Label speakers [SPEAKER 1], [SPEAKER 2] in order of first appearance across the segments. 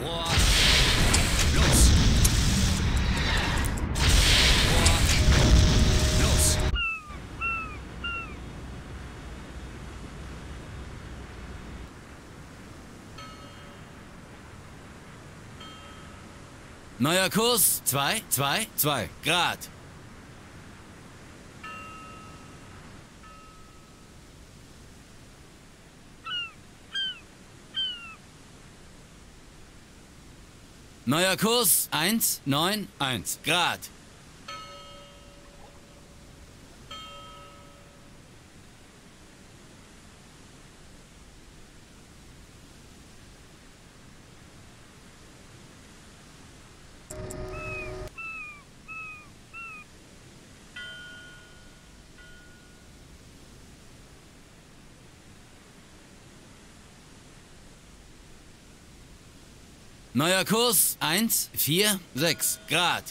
[SPEAKER 1] Rohr. Los. Rohr. Los. Neuer Kurs. 2, 2, 2 Grad. Neuer Kurs 1, 9, 1 Grad. Neuer Kurs 1, 4, 6 Grad.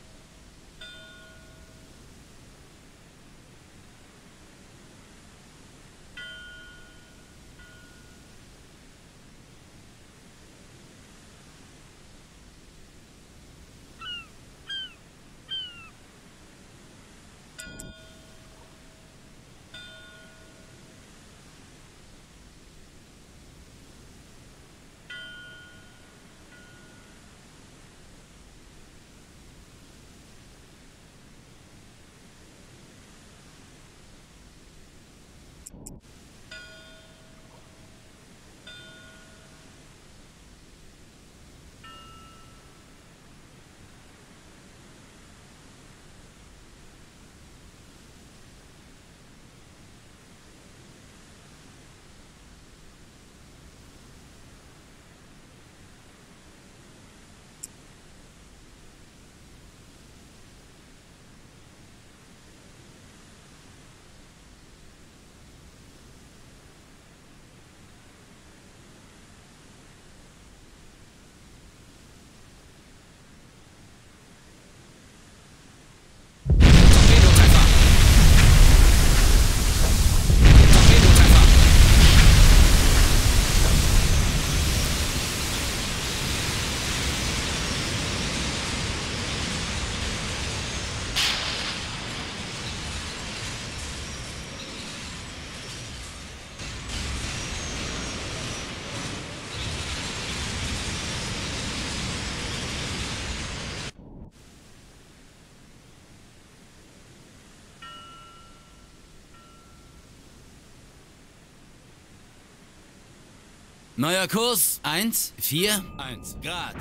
[SPEAKER 1] Neuer Kurs 1, 4, 1 Grad.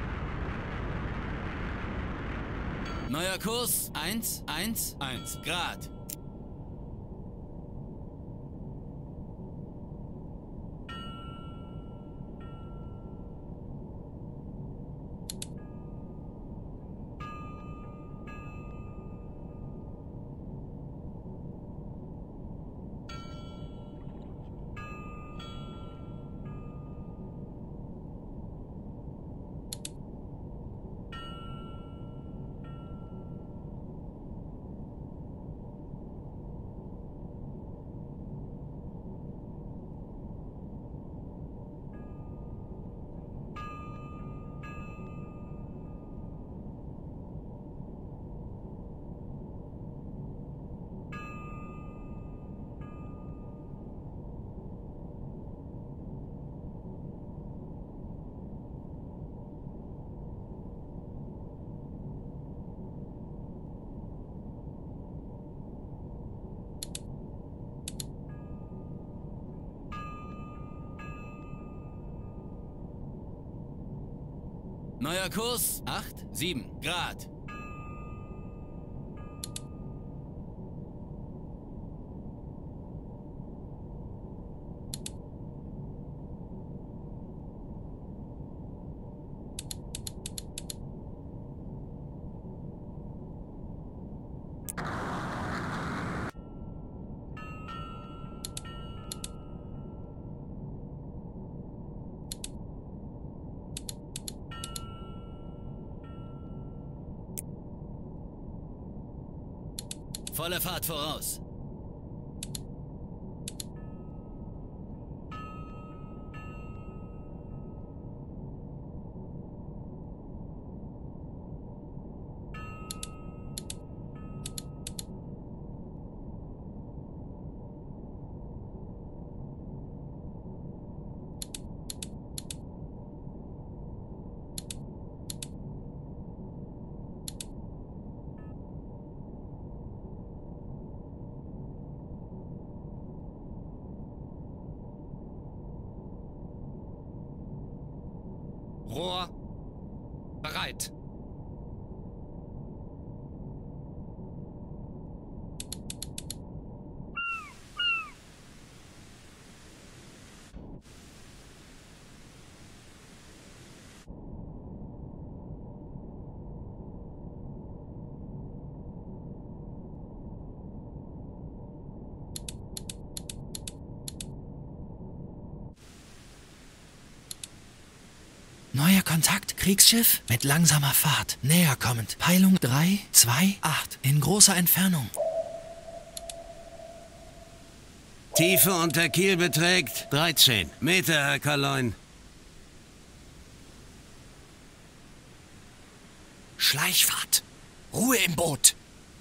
[SPEAKER 1] Neuer Kurs 1, 1, 1 Grad. Neuer Kurs 8, 7 Grad. Volle Fahrt voraus.
[SPEAKER 2] Rohr. Bereit.
[SPEAKER 3] Neuer Kontakt, Kriegsschiff mit langsamer Fahrt. Näher kommend. Peilung 328 in großer Entfernung.
[SPEAKER 4] Tiefe unter Kiel beträgt 13 Meter, Herr Kaloin.
[SPEAKER 3] Schleichfahrt. Ruhe im Boot.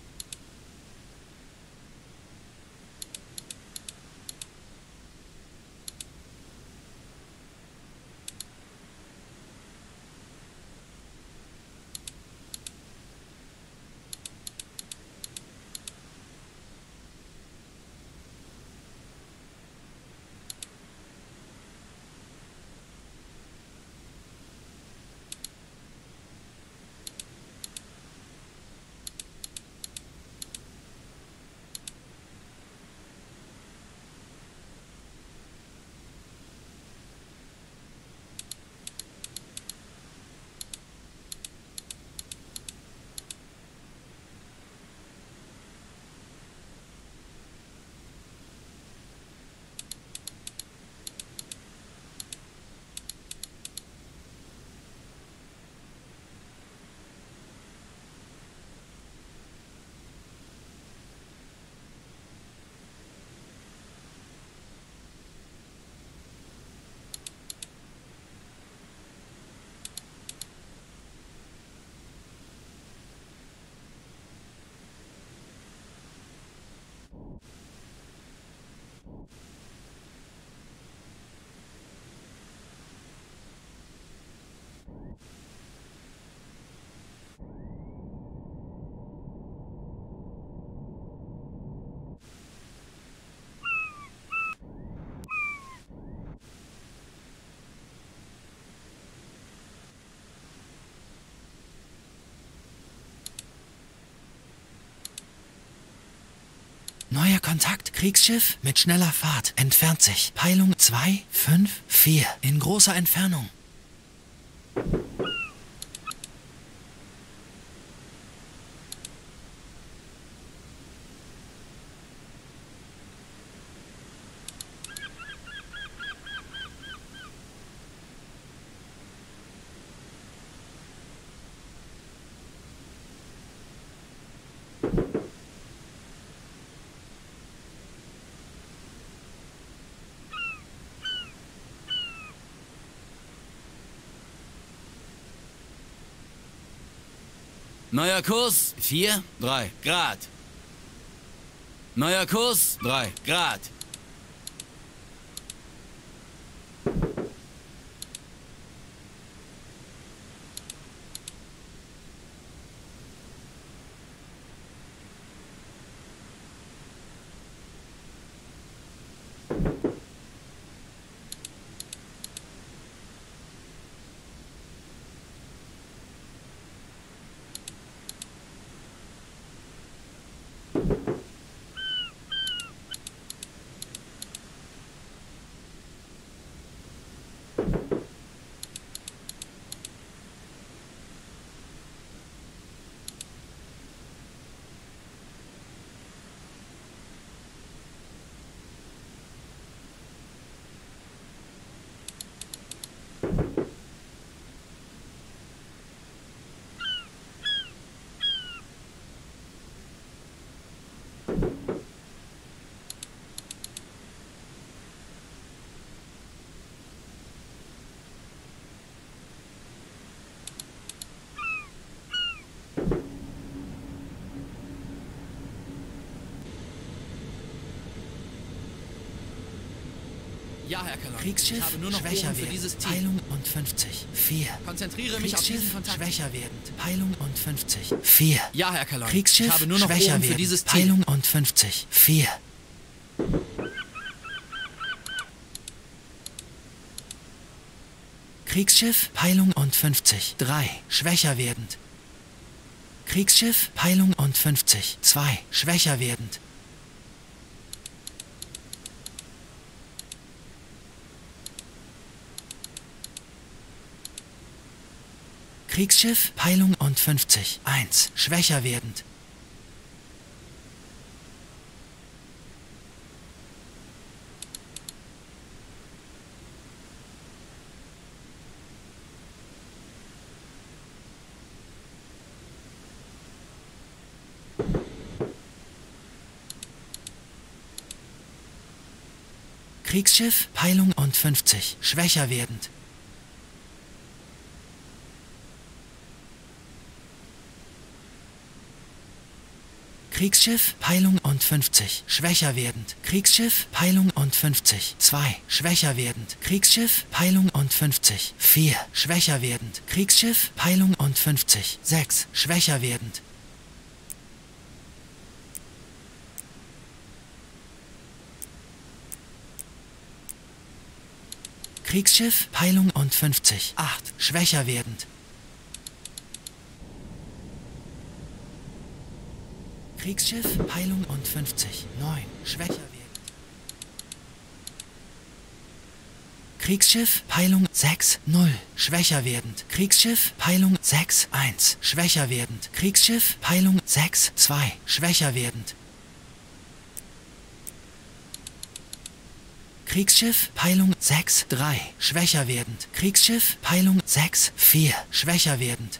[SPEAKER 3] Neuer Kontakt, Kriegsschiff mit schneller Fahrt. Entfernt sich. Peilung 254 in großer Entfernung.
[SPEAKER 1] Neuer Kurs 4-3 Grad. Neuer Kurs 3 Grad. Ja, Herr Kaloin.
[SPEAKER 3] Kriegsschiff
[SPEAKER 1] Ich habe nur noch
[SPEAKER 3] schwächer
[SPEAKER 1] Ohren für
[SPEAKER 3] werdend.
[SPEAKER 1] dieses Team.
[SPEAKER 3] Peilung und 50. 4.
[SPEAKER 1] Konzentriere mich auf diesen
[SPEAKER 3] Kriegsschiff
[SPEAKER 1] Kontakt.
[SPEAKER 3] schwächer werdend. Peilung und 50. 4.
[SPEAKER 1] Ja, Herr Kaloin.
[SPEAKER 3] Kriegsschiff
[SPEAKER 1] Ich habe nur noch
[SPEAKER 3] schwächer
[SPEAKER 1] Ohren für
[SPEAKER 3] werdend.
[SPEAKER 1] dieses Team.
[SPEAKER 3] Peilung und 50. 4. Kriegsschiff, Peilung und 50, 3, schwächer werdend. Kriegsschiff, Peilung und 50, 2, schwächer werdend. Kriegsschiff, Peilung und 50, 1, schwächer werdend. Kriegsschiff, Peilung und 50, schwächer werdend. Kriegsschiff, Peilung und 50, schwächer werdend. Kriegsschiff, Peilung und 50, 2, schwächer werdend. Kriegsschiff, Peilung und 50, 4, schwächer werdend. Kriegsschiff, Peilung und 50, 6, schwächer werdend. Kriegsschiff, Peilung und 50, 8, schwächer werdend. Kriegsschiff, Peilung und 50, 9, schwächer werdend. Kriegsschiff, Peilung 6, 0, schwächer werdend. Kriegsschiff, Peilung 6, 1, schwächer werdend. Kriegsschiff, Peilung 6, 2, schwächer werdend. Kriegsschiff, Peilung 6, 3, schwächer werdend. Kriegsschiff, Peilung 6, 4, schwächer werdend.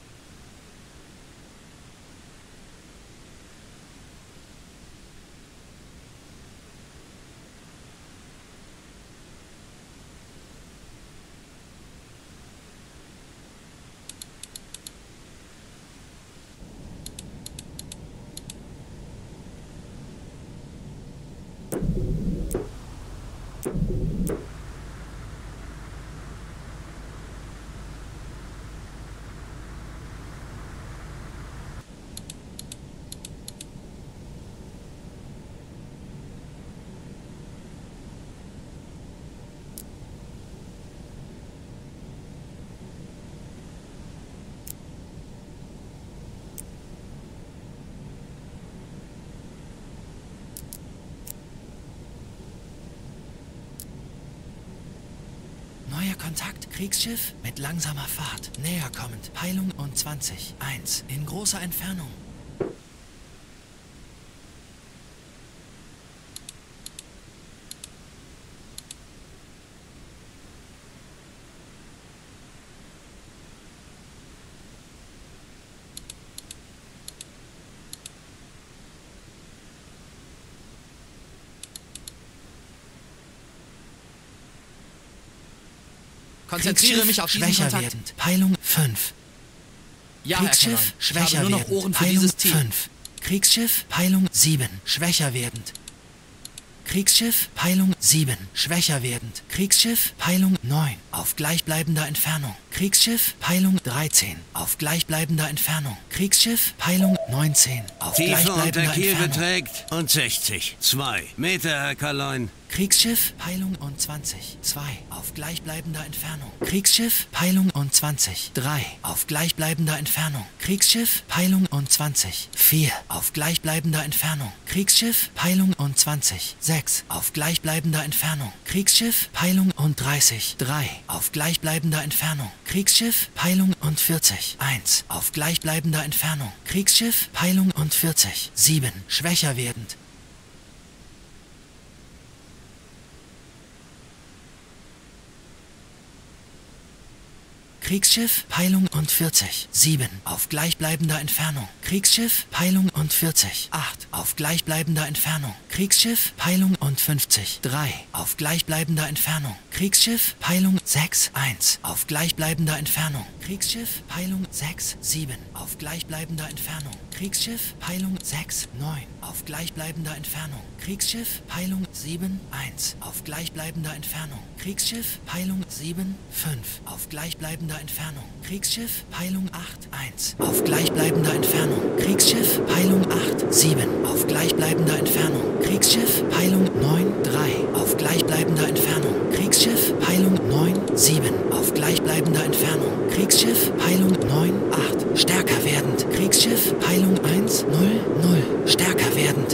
[SPEAKER 3] Neuer Kontakt, Kriegsschiff mit langsamer Fahrt, näher kommend, Peilung und 20, 1, in großer Entfernung.
[SPEAKER 2] Konzentriere mich auf diesen
[SPEAKER 3] schwächer
[SPEAKER 2] Kontakt.
[SPEAKER 3] werdend, Peilung 5.
[SPEAKER 2] Ja, Herr
[SPEAKER 3] Kriegsschiff,
[SPEAKER 2] Cameron. Ich
[SPEAKER 3] schwächer
[SPEAKER 2] habe nur noch
[SPEAKER 3] werdend,
[SPEAKER 2] Ohren für
[SPEAKER 3] Peilung
[SPEAKER 2] dieses Ziel.
[SPEAKER 3] 5. Kriegsschiff, Peilung 7, schwächer werdend. Kriegsschiff, Peilung 7, schwächer werdend. Kriegsschiff, Peilung 9, auf gleichbleibender Entfernung. Kriegsschiff, Peilung 13, auf gleichbleibender Entfernung. Kriegsschiff, Peilung 19, auf
[SPEAKER 4] Tiefe unter
[SPEAKER 3] gleichbleibender
[SPEAKER 4] Kiel
[SPEAKER 3] Entfernung.
[SPEAKER 4] beträgt und 60, 2 Meter, Herr Kaloin.
[SPEAKER 3] Kriegsschiff, Peilung und 20, 2, auf gleichbleibender Entfernung. Kriegsschiff, Peilung und 20, 3, auf gleichbleibender Entfernung. Kriegsschiff, Peilung und 20, 4, auf gleichbleibender Entfernung. Kriegsschiff, Peilung und 20, 6, auf gleichbleibender Entfernung. Kriegsschiff, Peilung und 30, 3, auf gleichbleibender Entfernung. Kriegsschiff, Peilung und 40, 1, auf gleichbleibender Entfernung. Kriegsschiff, Peilung und 40, 7, schwächer werdend. Kriegsschiff, Peilung und 40, 7, auf gleichbleibender Entfernung. Kriegsschiff, Peilung und 40, 8, auf gleichbleibender Entfernung. Kriegsschiff, Peilung und 50, 3, auf gleichbleibender Entfernung. Kriegsschiff, Peilung 6, 1, auf gleichbleibender Entfernung. Kriegsschiff, Peilung 6, 7, auf gleichbleibender Entfernung. Kriegsschiff, Peilung 6, 9, auf gleichbleibender Entfernung. Kriegsschiff, Peilung 7, 1, auf gleichbleibender Entfernung. Kriegsschiff, Peilung 7, 5, auf gleichbleibender Entfernung. Kriegsschiff, Peilung 8, 1, auf gleichbleibender Entfernung. Kriegsschiff, Peilung 8, 7, auf gleichbleibender Entfernung. Kriegsschiff, Peilung 9, 3, auf gleichbleibender Entfernung. Kriegsschiff, Peilung 9, 7 auf gleichbleibender Entfernung. Kriegsschiff, Peilung 9, 8, stärker werdend. Kriegsschiff, Peilung 1, 0, 0, stärker werdend.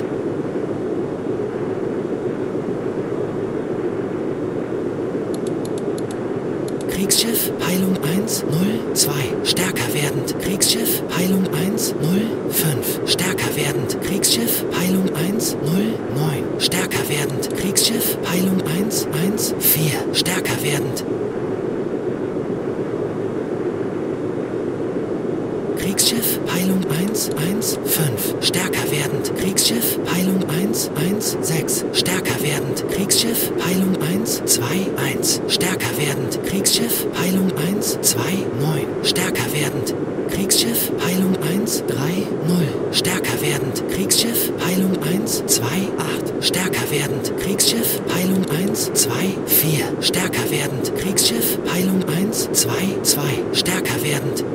[SPEAKER 3] Kriegsschiff, Peilung 1, 0, 2, stärker werdend. Kriegsschiff, Peilung 1, 0, 5, stärker werdend. Kriegsschiff, Peilung 1, 0, 9, stärker werdend. Kriegsschiff, Peilung 1, 1, 4, stärker werdend. Kriegsschiff, Peilung 1, 1, 5, stärker werdend. Kriegsschiff, Peilung 1, 1, 6, stärker werdend. Kriegsschiff, Peilung 1, 2, 1, stärker werdend. Kriegsschiff, Peilung 1, 2, 9, stärker werdend. Kriegsschiff, Peilung 1, 3, 0, stärker werdend. Kriegsschiff, Peilung 1, 2, 8, stärker werdend. Kriegsschiff, Peilung 1, 2, 4, stärker werdend. Kriegsschiff, Peilung 1, 2, 2, stärker werdend.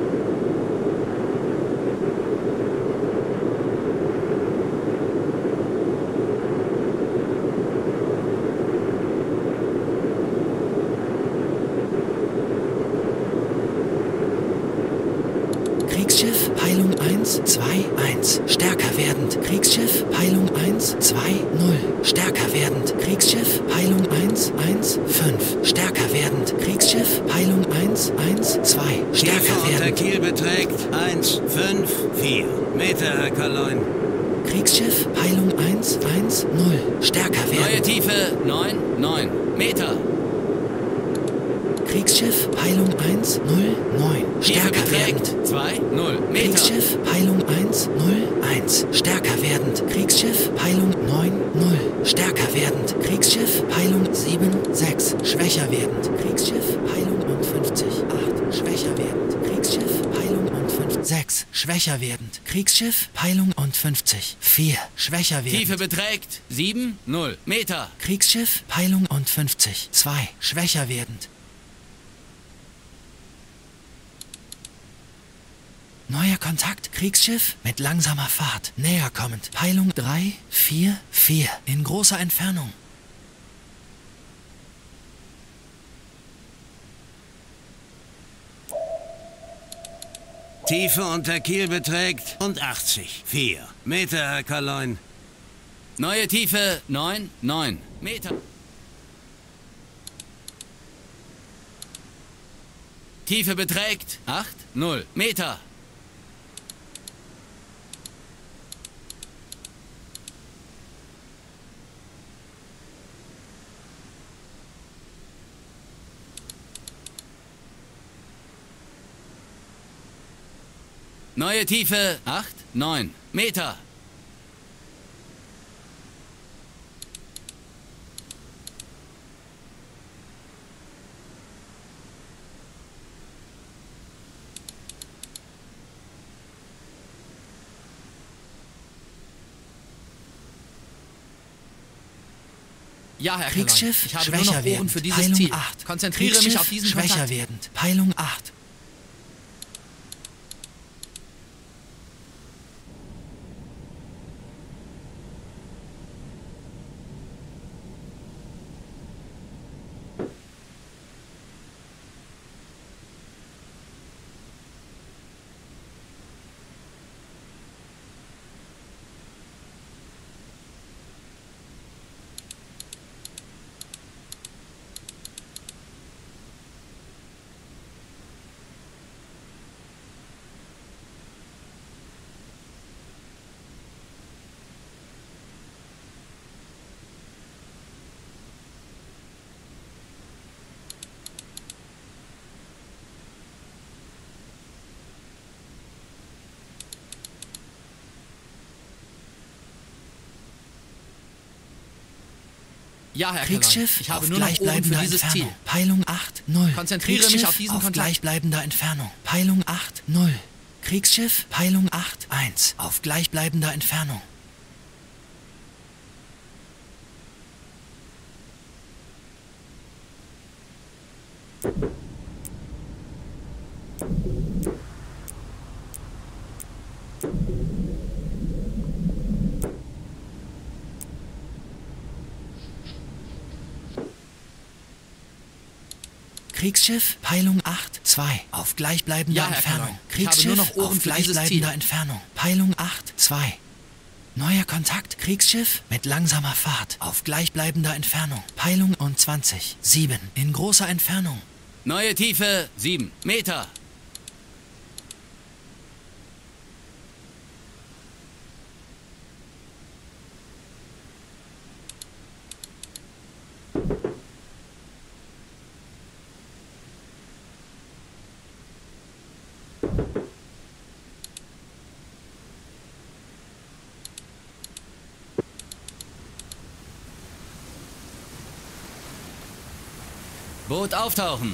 [SPEAKER 3] Kriegsschiff, Peilung 1, 2, 1, stärker werdend. Kriegsschiff, Peilung 1, 2, 0, stärker werdend. Kriegsschiff, Peilung 1, 1, 5, stärker werdend. Kriegsschiff, Peilung 1, 1, 2, stärker
[SPEAKER 4] Tiefe unter
[SPEAKER 3] werdend.
[SPEAKER 4] Kiel beträgt 1, 5, 4 Meter, Herr Kaloin.
[SPEAKER 3] Kriegssschiff, Peilung 1, 1, 0, stärker
[SPEAKER 1] Neue
[SPEAKER 3] werdend.
[SPEAKER 1] Tiefe 9, 9 Meter.
[SPEAKER 3] Kriegsschiff, Peilung 1, 0, 9,
[SPEAKER 1] Tiefe
[SPEAKER 3] stärker werdend.
[SPEAKER 1] beträgt 2, 0 Meter.
[SPEAKER 3] Kriegsschiff, Peilung 1, 0, 1, stärker werdend. Kriegsschiff, Peilung 9, 0, stärker werdend. Kriegsschiff, Peilung 7, 6, schwächer werdend. Kriegsschiff, Peilung 50, 8, schwächer werdend. Kriegsschiff, Peilung 50, 6, schwächer werdend. Kriegsschiff, Peilung 50, 4, schwächer werdend.
[SPEAKER 1] Tiefe beträgt 7, 0 Meter.
[SPEAKER 3] Kriegsschiff, Peilung 50, 2, schwächer werdend. Neuer Kontakt, Kriegsschiff mit langsamer Fahrt, näher kommend. Peilung 3, 4, 4, in großer Entfernung.
[SPEAKER 4] Tiefe unter Kiel beträgt 80, 4 Meter, Herr Kaloin.
[SPEAKER 1] Neue Tiefe 9, 9 Meter. Tiefe beträgt 8, 0 Meter. Neue Tiefe 8, 9 Meter.
[SPEAKER 2] Ja, Herr
[SPEAKER 3] Kriegsschiff,
[SPEAKER 2] Kaloin. Ich habe nur
[SPEAKER 3] schwächer
[SPEAKER 2] noch Ohren
[SPEAKER 3] werdend.
[SPEAKER 2] für dieses
[SPEAKER 3] Peilung
[SPEAKER 2] Ziel.
[SPEAKER 3] 8.
[SPEAKER 2] Konzentriere mich
[SPEAKER 3] Kriegsschiff,
[SPEAKER 2] auf diesen
[SPEAKER 3] schwächer
[SPEAKER 2] Kontakt.
[SPEAKER 3] werdend. Peilung 8.
[SPEAKER 2] Ja, Herr
[SPEAKER 3] Kriegsschiff
[SPEAKER 2] Kaloin. Ich habe
[SPEAKER 3] auf
[SPEAKER 2] nur noch Ohren für
[SPEAKER 3] gleichbleibender
[SPEAKER 2] dieses Ziel.
[SPEAKER 3] Entfernung. Peilung 8, 0.
[SPEAKER 2] Konzentriere mich
[SPEAKER 3] Kriegsschiff
[SPEAKER 2] auf diesen
[SPEAKER 3] auf
[SPEAKER 2] Kontakt.
[SPEAKER 3] gleichbleibender Entfernung. Peilung 8, 0. Kriegsschiff, Peilung 8, 1. Auf gleichbleibender Entfernung. Kriegsschiff, Peilung 8, 2, auf gleichbleibender
[SPEAKER 2] Ja, Herr
[SPEAKER 3] Entfernung.
[SPEAKER 2] Kalon. Ich habe
[SPEAKER 3] Kriegsschiff,
[SPEAKER 2] nur noch Ohren
[SPEAKER 3] auf
[SPEAKER 2] für dieses
[SPEAKER 3] gleichbleibender
[SPEAKER 2] Ziel.
[SPEAKER 3] Entfernung. Peilung 8, 2. Neuer Kontakt, Kriegsschiff mit langsamer Fahrt, auf gleichbleibender Entfernung. Peilung und 20, 7, in großer Entfernung.
[SPEAKER 1] Neue Tiefe 7 Meter. Boot auftauchen.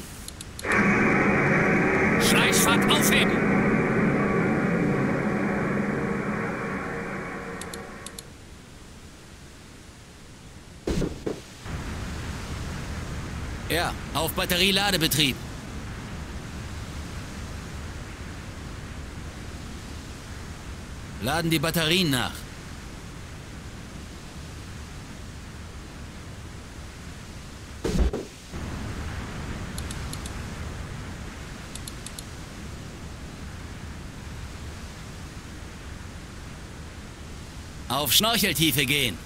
[SPEAKER 1] Schleichfahrt aufheben. Ja, auf Batterieladebetrieb. Laden die Batterien nach. Auf Schnorcheltiefe gehen.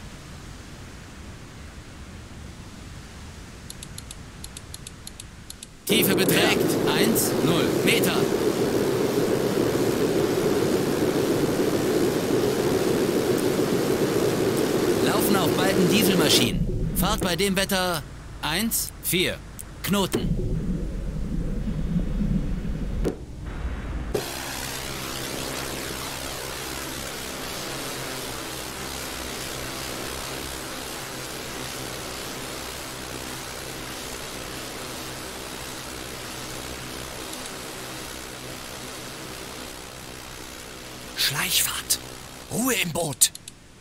[SPEAKER 1] Tiefe beträgt 1, 0 Meter. Laufen auf beiden Dieselmaschinen. Fahrt bei dem Wetter 1, 4. Knoten.
[SPEAKER 3] Schleichfahrt. Ruhe im Boot.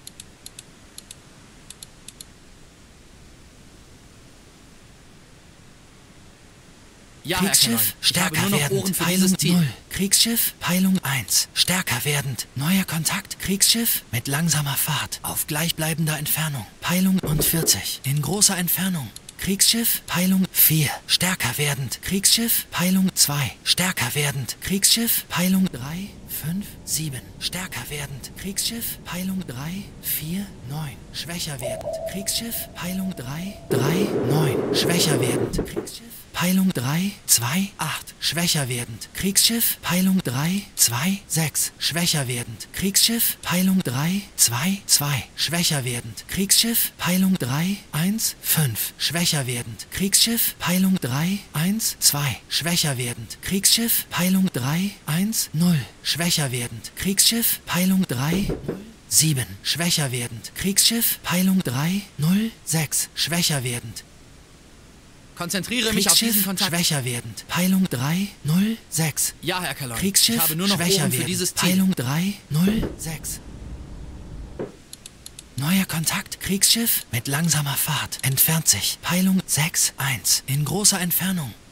[SPEAKER 2] Ja, Herr
[SPEAKER 3] Kriegsschiff,
[SPEAKER 2] Kalon. Ich habe
[SPEAKER 3] stärker
[SPEAKER 2] nur noch Ohren
[SPEAKER 3] werdend,
[SPEAKER 2] für
[SPEAKER 3] Peilung
[SPEAKER 2] dieses Ziel.
[SPEAKER 3] 0. Kriegsschiff, Peilung 1, stärker werdend. Neuer Kontakt, Kriegsschiff mit langsamer Fahrt, auf gleichbleibender Entfernung. Peilung und 40, in großer Entfernung. Kriegsschiff, Peilung 4, stärker werdend. Kriegsschiff, Peilung 2, stärker werdend. Kriegsschiff, Peilung 3, 5, 7, stärker werdend. Kriegsschiff, Peilung 3, 4, 9, schwächer werdend. Kriegsschiff, Peilung 3, 3, 9, schwächer werdend. Kriegsschiff, Peilung 3, 2, 8, schwächer werdend. Kriegsschiff, Peilung 3, 2, 6, schwächer werdend. Kriegsschiff, Peilung 3, 2, 2, schwächer werdend. Kriegsschiff, Peilung 3, 1, 5, schwächer werdend. Kriegsschiff, Peilung 3, 1, 2, schwächer werdend. Kriegsschiff, Peilung 3, 1, 0, schwächer werdend. Kriegsschiff, Peilung 3, 0, 7, schwächer werdend. Kriegsschiff, Peilung 3, 0, 6, schwächer werdend.
[SPEAKER 2] Konzentriere mich auf diesen
[SPEAKER 3] Kriegsschiff,
[SPEAKER 2] Kontakt.
[SPEAKER 3] schwächer werdend. Peilung 3, 0, 6.
[SPEAKER 2] Ja, Herr Kalon.
[SPEAKER 3] Kriegsschiff,
[SPEAKER 2] Ich habe nur noch
[SPEAKER 3] schwächer
[SPEAKER 2] Ohren für
[SPEAKER 3] werdend.
[SPEAKER 2] dieses Ziel.
[SPEAKER 3] Peilung 3, 0, 6. Neuer Kontakt, Kriegsschiff mit langsamer Fahrt, entfernt sich. Peilung 6, 1, in großer Entfernung.